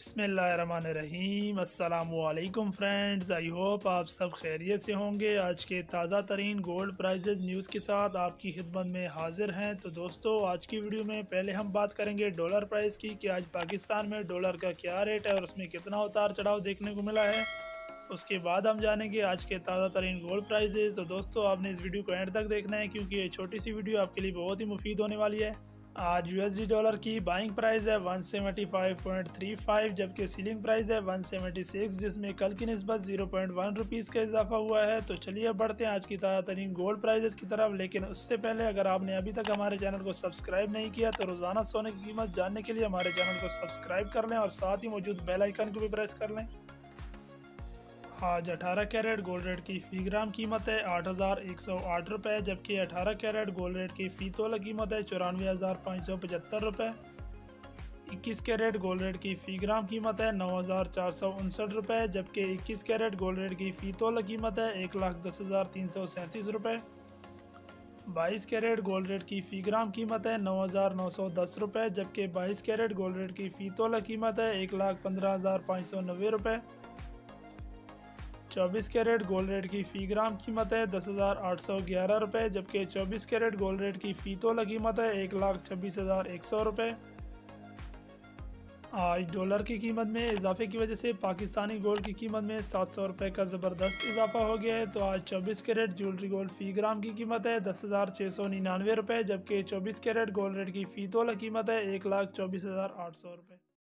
बिस्मिल्लाहिर्रहमानिर्रहीम। अस्सलामुअलैकुम friends, I hope आप सब खैरियत से होंगे। आज के ताज़ा तरीन गोल्ड प्राइजेज़ न्यूज़ के साथ आपकी खिदमत में हाजिर हैं। तो दोस्तों, आज की वीडियो में पहले हम बात करेंगे डॉलर प्राइस की कि आज पाकिस्तान में डॉलर का क्या रेट है और उसमें कितना उतार चढ़ाव देखने को मिला है। उसके बाद हम जानेंगे आज के ताज़ा तरीन गोल्ड प्राइजेज़। तो दोस्तों, आपने इस वीडियो को एंड तक देखना है क्योंकि ये छोटी सी वीडियो आपके लिए बहुत ही मुफीद होने वाली है। आज यूएसडी डॉलर की बाइंग प्राइस है 175.35, जबकि सीलिंग प्राइस है 176, जिसमें कल की निस्बत 0.1 रुपीज़ का इजाफा हुआ है। तो चलिए अब बढ़ते हैं आज की ताज़ा तरीन गोल्ड प्राइजेस की तरफ। लेकिन उससे पहले अगर आपने अभी तक हमारे चैनल को सब्सक्राइब नहीं किया तो रोज़ाना सोने की कीमत जानने के लिए हमारे चैनल को सब्सक्राइब कर लें और साथ ही मौजूद बेल आइकन को भी प्रेस कर लें। आज 18 कैरेट गोल्ड रेट की फ़ी ग्राम कीमत है 8,108 रुपये, जबकि 18 कैरेट गोल्ड रेट की फ़ी तोला कीमत है 94,575 रुपये। 21 कैरेट गोल्ड रेट की फ़ी ग्राम कीमत है 9,459 रुपये, जबकि 21 कैरेट गोल्ड रेट की फ़ी तोला कीमत है 1,10,337 रुपये। 22 कैरेट गोल्ड रेट की फ़ी ग्राम कीमत है 9,910 रुपये, जबकि 22 कैरेट गोल्ड रेट की फ़ी तोला कीमत है 1,15,590 रुपये। 24 कैरेट गोल्ड रेट की फ़ी ग्राम कीमत है 10,811 रुपये, जबकि 24 कैरेट गोल्ड रेट की फ़ी तोला कीमत है 1,26,100 रुपये। आज डॉलर की कीमत में इजाफे की वजह से पाकिस्तानी गोल्ड की कीमत में 700 रुपये का ज़बरदस्त इजाफा हो गया है। तो आज 24 कैरेट ज्वेलरी गोल्ड फ़ी ग्राम की कीमत है 10,699 रुपये, जबकि 24 कैरेट गोल्ड रेट की फ़ी तोला कीमत है 1,24,800 रुपये।